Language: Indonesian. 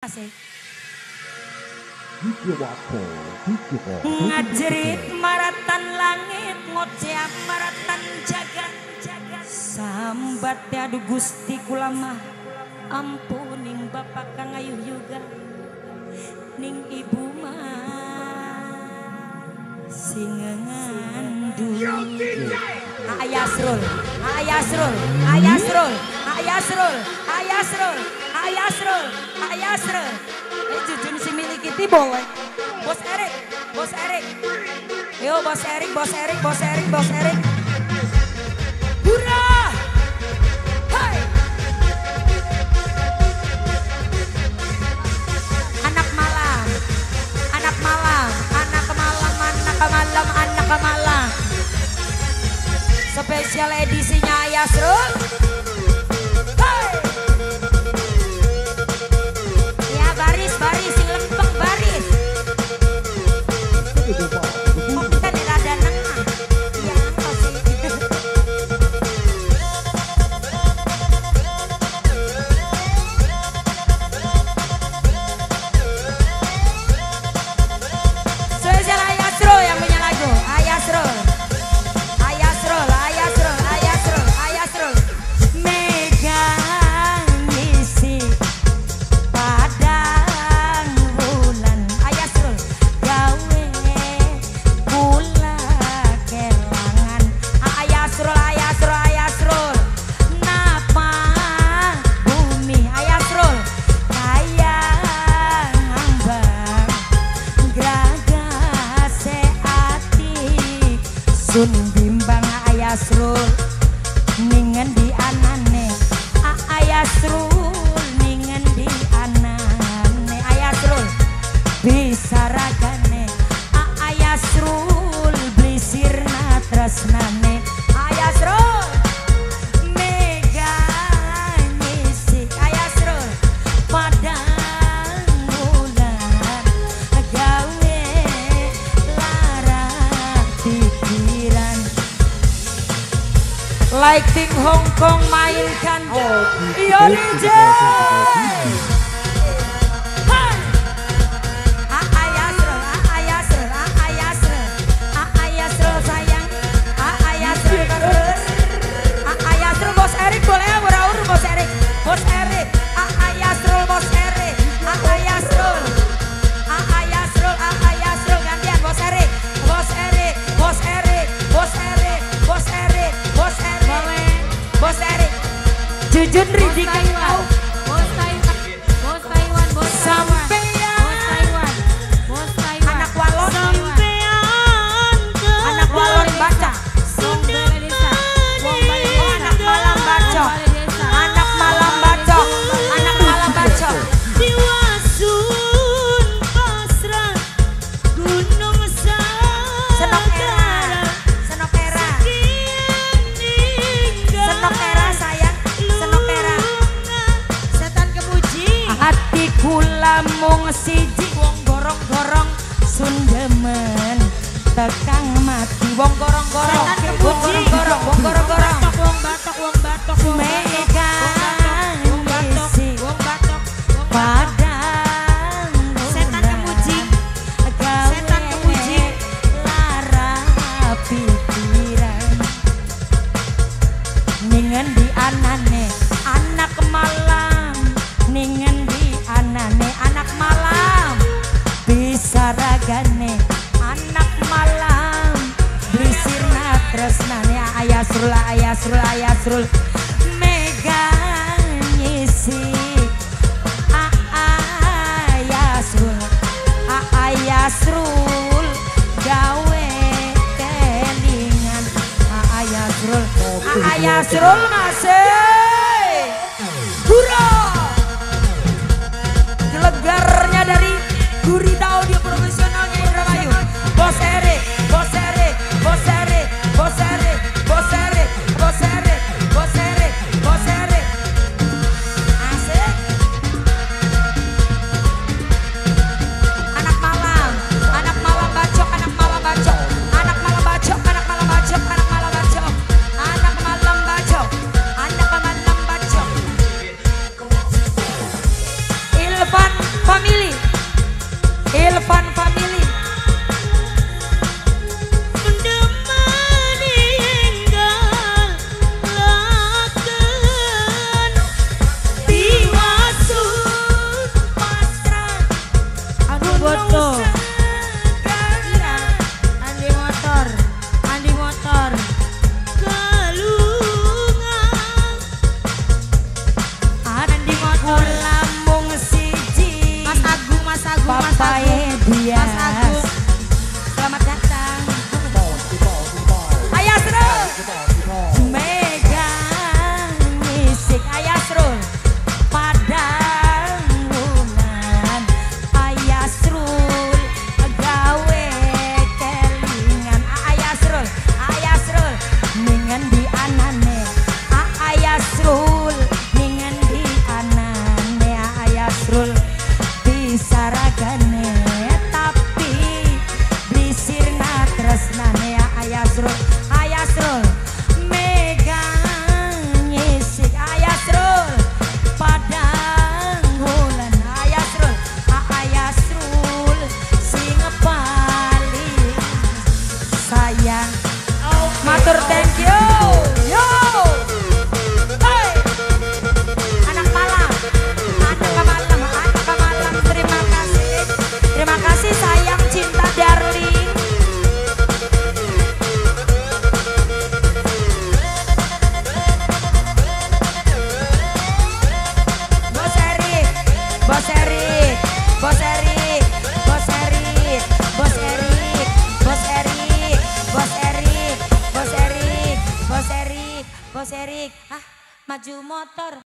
Asik. Ngajerit maratan langit ngoceh maratan jagat sambat adu Gusti kula mah ampuning bapak kang ayuh juga ning ibu mah singengandu Ayasrul Ayasrul Ayasrul Ayasrul Ayasrul Ayasrul Ayasrul jujun si milik kita boleh Bos Erik Bos Erik yo Bos Erik Bos Erik Bos Erik Bos Erik hurra hai anak malam anak malam anak malam anak malam anak malam spesial edisinya Ayasrul hai ya baris baris sing lempeng baris kok kita nih rada nengah ya pasti spesial Ayasrul yang punya lagu Ayasrul Ayasrul Ayasrul Ayasrul Ayasrul megang isi padang bulan Ayasrul gawe kula kelangan Ayasrul Ayasrul Ayasrul napa bumi Ayasrul kaya ngambang gragase ati sun bimbang Ayasrul ningen di anane Ayasrul ningen di anane Ayasrul bisa ragane Ayasrul blisirna tresnane Ayasrul mega ngisi Ayasrul padang bulan gawe lara pikiran Lighting Hong Kong mainkan iya DJ hai Ayasrul Ayasrul Ayasrul Ayasrul sayang Ayasrul terus Ayasrul Bos Erik boleh ya beraur Bos Erik Bos Erik Ayasrul Bos Erik Ayasrul Ayasrul Ayasrul gantian Bos Erik Bos Erik Bos Erik Bos Erik Bos Erik Bos Erik Bos Erik jujun Ridi kau Bos Taiwan, Bos Taiwan, Bos sampean Bos Taiwan, anak walon sampean ke anak walon baca Wong Balai Desa, Wong Balai Desa, anak malam baca Wong Balai Desa, anak malam baca anak malam baca Diwasun pasrah Gunung senok era senok era senok era sayang senok era setan kemuji hati kula mung siji wong gorong-gorong sundemen tekang mati wong gorong-gorong setan wong kemuji gorong-gorong wong gorong-gorong Wong batok, Wong batok, Wong batok, megang Wong batok, isi Wong batok, Wong batok. padang Setan kemuji, setan kemuji. lara pikiran ningen di anane anak malam ningen di anane anak malam bisa ragane anak malam blisirna tresnane Ayasrul Ayasrul Ayasrul megang ngisi Ayasrul Ayasrul gawe kelingan Ayasrul Ayasrul masih hurra gelegarnya dari Gurita Audio Profesionalnya Indramayu Bos Erik Bos Erik Bos Erik Bos Erik Bos Erik Bos Erik Bos Erik Bos Erik asik anak malam bacok anak malam bacok anak malam bacok anak malam bacok anak malam bacok anak malam bacok anak Family. Ilvan Family. Selamat datang. Ayasrul. Megang musik Ayasrul. Padangunan Ayasrul. Gawe kelingan Ayasrul. Ayasrul ningen di anane. Ayasrul ningen di anane. Ayasrul bisa ragane. Ayasrul megang ngisik Ayasrul padanggulan Ayasrul Ayasrul sing paling sayang matur thank you yo hey anak Malang terima kasih sayang cinta darling. Bos Erik, maju motor.